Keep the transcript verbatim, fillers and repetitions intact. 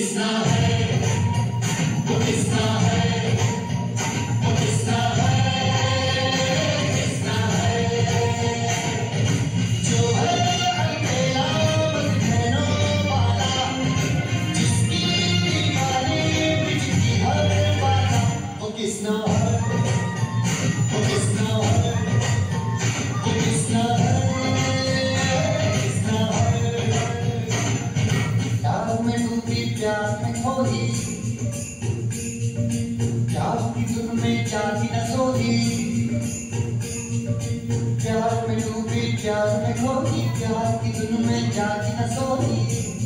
किसना है, वो किसना है, वो किसना है, किसना है, जो है अकेला बंधनों वाला, जिसकी दीवारें बिजली हर वाला, वो किसना है, वो किसना है, वो किसना है, किसना है, प्यार में डूबी प्यार में खोई, प्यार की धुन में जाती न सोई, प्यार में डूबी प्यार में खोई, प्यार की धुन में जाती न सोई।